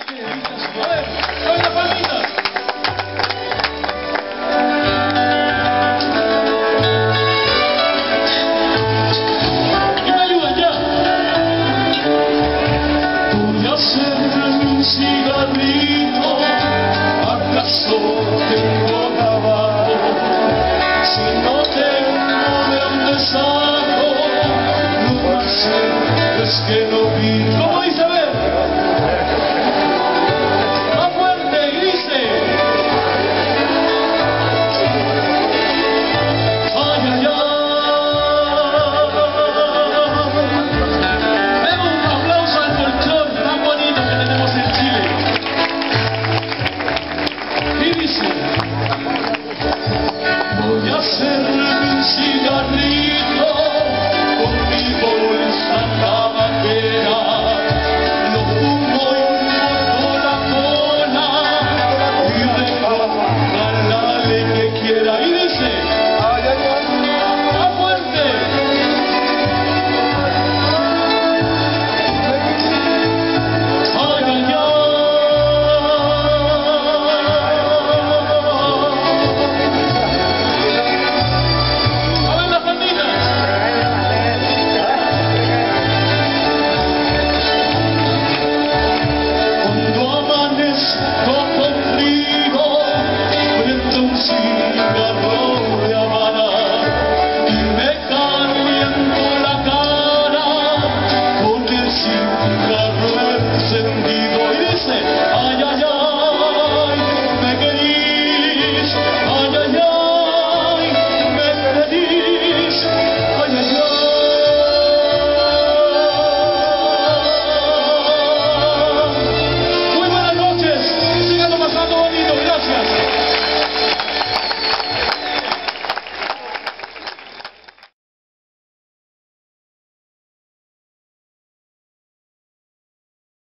A ver, ¡soy la palmita! ¿Y me ayudan ya? Voy a hacerme un cigarrito, ¿acaso tengo tabaco? Si no tengo de dónde saco, no pase, es que no vivo.